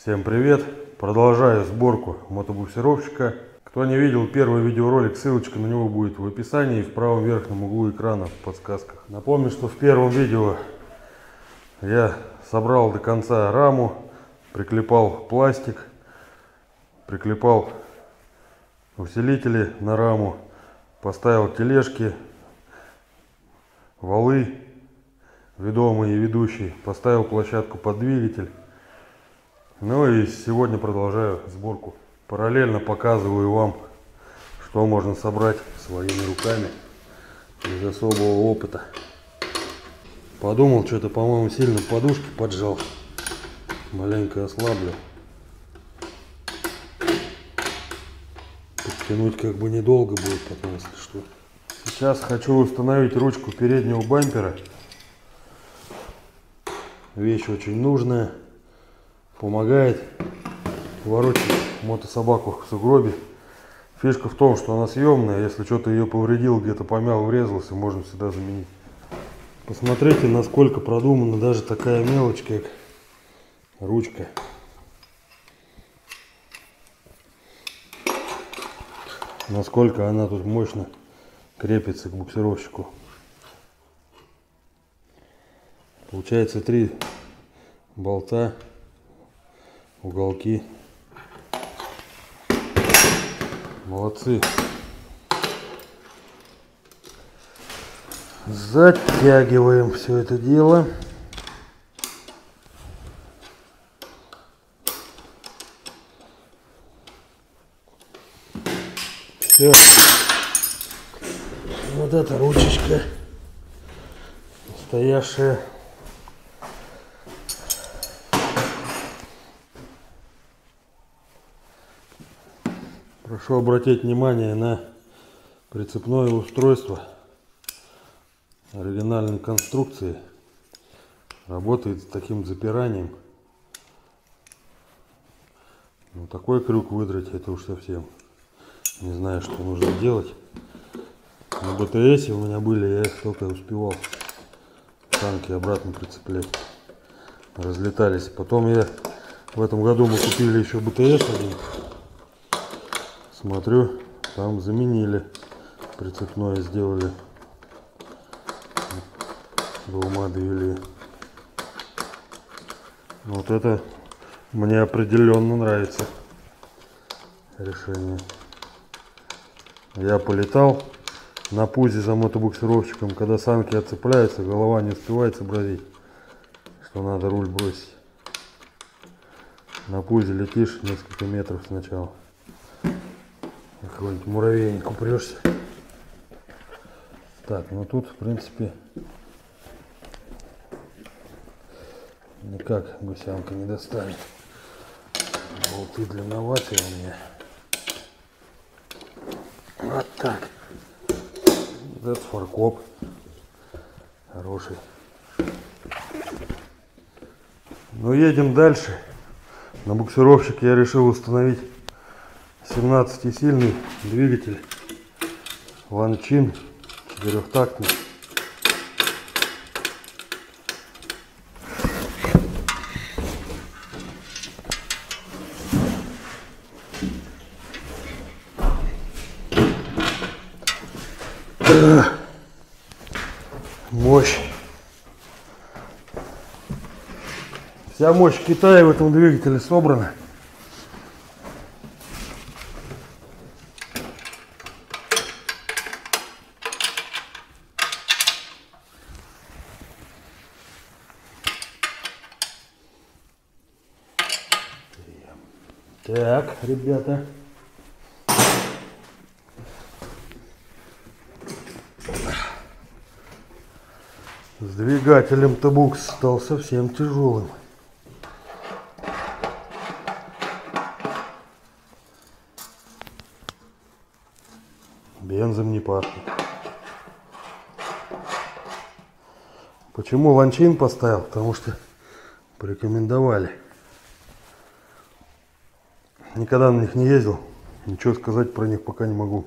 Всем привет! Продолжаю сборку мотобуксировщика. Кто не видел первый видеоролик, ссылочка на него будет в описании и в правом верхнем углу экрана в подсказках. Напомню, что в первом видео я собрал до конца раму, приклепал пластик, приклепал усилители на раму, поставил тележки, валы ведомые и ведущие, поставил площадку под двигатель. Ну и сегодня продолжаю сборку. Параллельно показываю вам, что можно собрать своими руками без особого опыта. Подумал, что-то, по-моему, сильно подушки поджал. Маленько ослаблю. Подтянуть как бы недолго будет потом, если что. Сейчас хочу установить ручку переднего бампера. Вещь очень нужная. Помогает ворочать мотособаку в сугробе. Фишка в том, что она съемная. Если что-то ее повредил, где-то помял, врезался, можно всегда заменить. Посмотрите, насколько продумана даже такая мелочь, как ручка. Насколько она тут мощно крепится к буксировщику. Получается 3 болта, уголки. Молодцы. Затягиваем все это дело. Все. Вот эта ручечка настоящая. Прошу обратить внимание на прицепное устройство оригинальной конструкции. Работает с таким запиранием. Ну, такой крюк выдрать, это уж совсем не знаю, что нужно делать. На БТС у меня были, я их только успевал танки обратно прицеплять. Разлетались. Потом в этом году мы купили еще БТС один. Смотрю, там заменили прицепное, сделали, до ума довели. Вот это мне определенно нравится решение. Я полетал на пузе за мотобуксировщиком, когда санки отцепляются, голова не успевает сообразить, что надо руль бросить. На пузе летишь несколько метров сначала. Какой-нибудь муравейник упрешься. Так, ну тут в принципе никак гусянка не достанет. Болты длинноватые у меня. Вот так. Вот этот фаркоп хороший. Ну едем дальше. На буксировщик я решил установить 17-сильный двигатель Ванчин 4-тактный. Мощь. Вся мощь Китая в этом двигателе собрана. Так, ребята. С двигателем-то букс стал совсем тяжелым. Бензом не пахнет. Почему Ванчин поставил? Потому что порекомендовали. Никогда на них не ездил. Ничего сказать про них пока не могу.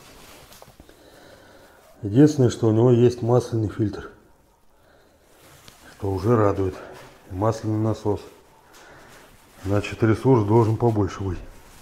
Единственное, что у него есть масляный фильтр. Что уже радует. Масляный насос. Значит, ресурс должен побольше быть.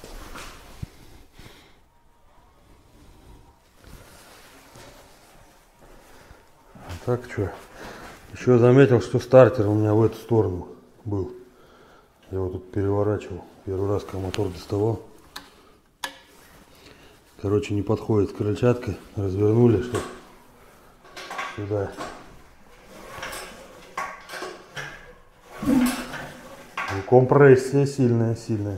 А так что? Еще заметил, что стартер у меня в эту сторону был. Я его тут переворачивал. Первый раз, когда мотор доставал. Короче, не подходит крыльчатка. Развернули, что сюда. И компрессия сильная.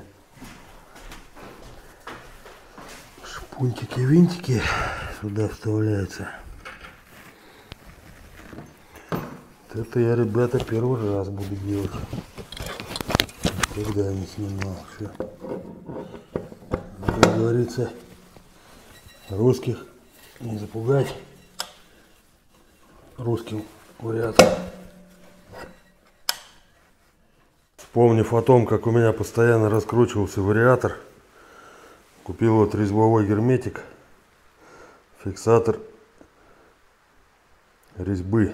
Шпунтики, винтики сюда вставляются. Вот это я, ребята, первый раз буду делать. Никогда не снимал. Все. Как говорится, русских не запугать русским вариатором. Вспомнив о том, как у меня постоянно раскручивался вариатор, купил вот резьбовой герметик, фиксатор резьбы,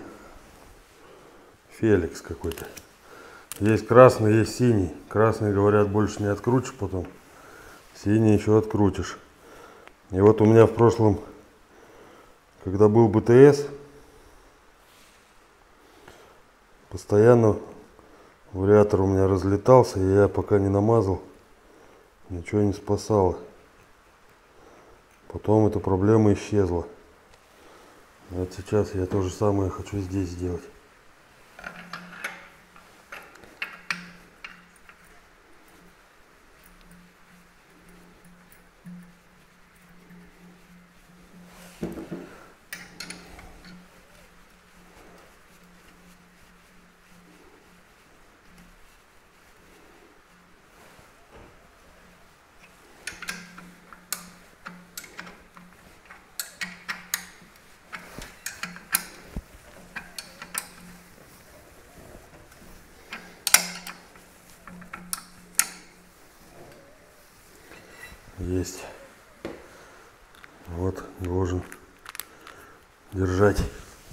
Феликс какой-то. Есть красный, есть синий. Красный, говорят, больше не открутишь потом, синий еще открутишь. И вот у меня в прошлом, когда был БТС, постоянно вариатор у меня разлетался, и я пока не намазал, ничего не спасало. Потом эта проблема исчезла. Вот сейчас я то же самое хочу здесь сделать. Есть. Вот должен держать.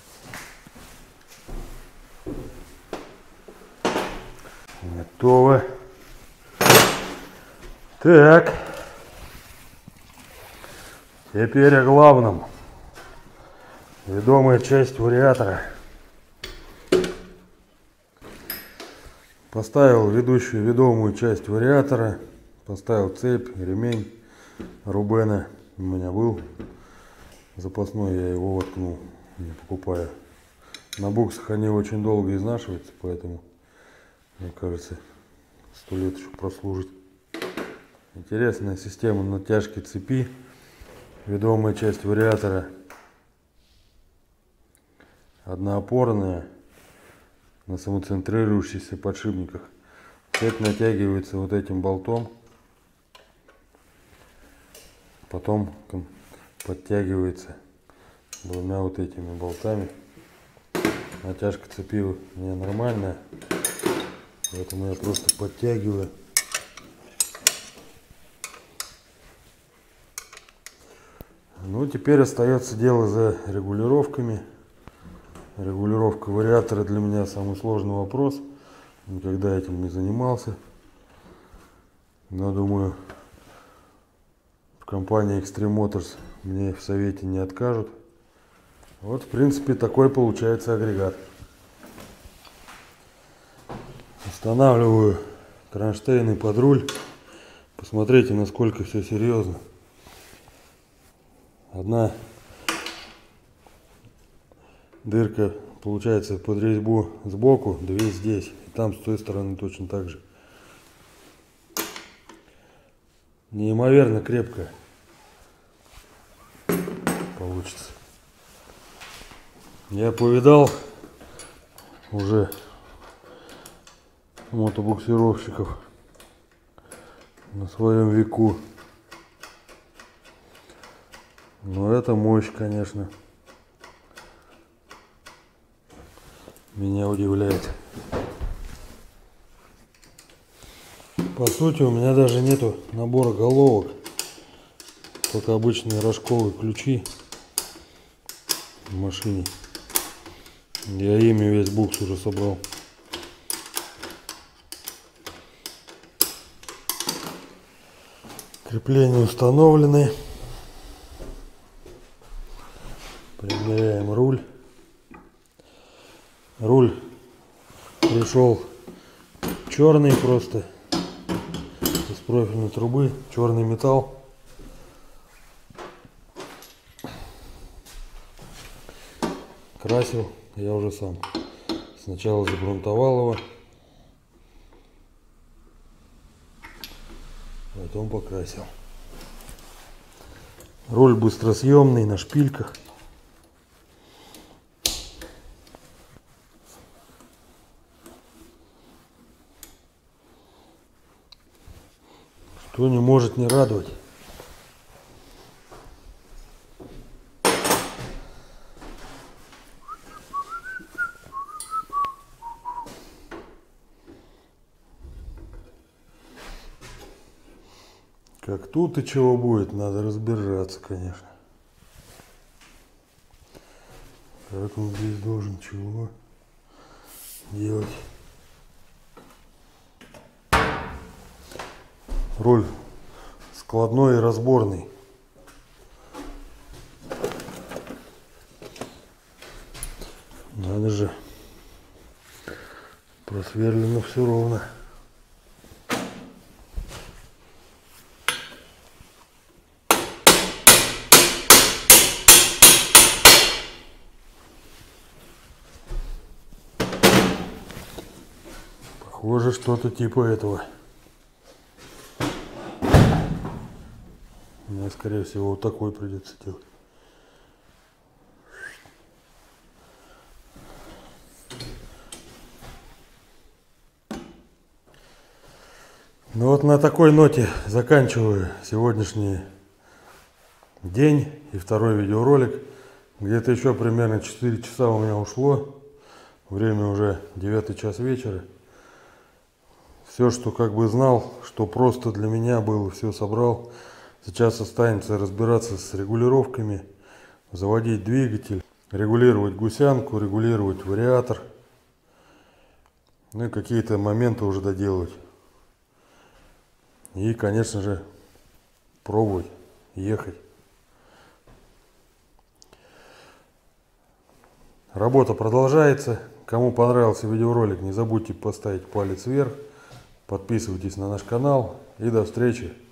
Готово. Так. Теперь о главном. Ведомая часть вариатора. Поставил ведомую часть вариатора. Поставил цепь, ремень Рубена. У меня был запасной, я его воткнул, не покупая. На буксах они очень долго изнашиваются, поэтому, мне кажется, 100 лет еще прослужит. Интересная система натяжки цепи. Ведомая часть вариатора одноопорная на самоцентрирующихся подшипниках. Цепь натягивается вот этим болтом, потом подтягивается двумя вот этими болтами. Натяжка цепи у меня нормальная, поэтому я просто подтягиваю. Ну, теперь остается дело за регулировками. Регулировка вариатора для меня самый сложный вопрос. Никогда этим не занимался. Но думаю, в компании Extreme Motors мне в совете не откажут. Вот, в принципе, такой получается агрегат. Устанавливаю кронштейны под руль. Посмотрите, насколько все серьезно. Одна дырка получается под резьбу сбоку, две здесь. И там с той стороны точно так же. Неимоверно крепко получится. Я повидал уже мотобуксировщиков на своем веку. Но это мощь, конечно, меня удивляет. По сути, у меня даже нету набора головок, только обычные рожковые ключи в машине. Я ими весь букс уже собрал. Крепления установлены. Примеряем руль. Руль пришел черный просто, из профильной трубы, черный металл. Красил я уже сам. Сначала загрунтовал его, потом покрасил. Руль быстросъемный, на шпильках. Что не может не радовать. Как тут и чего будет, надо разбираться, конечно. Как он здесь должен чего делать. Руль складной и разборный. Надо же, просверлено все ровно. Похоже, что-то типа этого. Мне, скорее всего, вот такой придется делать. Ну вот на такой ноте заканчиваю сегодняшний день и второй видеоролик. Где-то еще примерно 4 часа у меня ушло. Время уже 9 час вечера. Все, что как бы знал, что просто для меня было, все собрал. Сейчас останется разбираться с регулировками, заводить двигатель, регулировать гусянку, регулировать вариатор. Ну и какие-то моменты уже доделать. И, конечно же, пробовать ехать. Работа продолжается. Кому понравился видеоролик, не забудьте поставить палец вверх. Подписывайтесь на наш канал. И до встречи